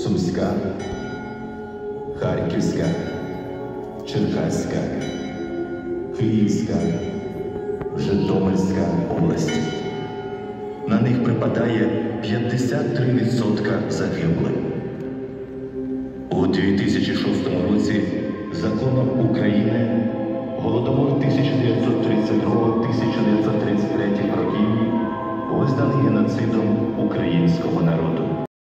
Сумська, Харківська, Черкаська, Київська, Житомирська області. На них припадає 53% загиблих. У 2006 році законом України Голодомор 1932-1933 років визнаний геноцидом українського народу.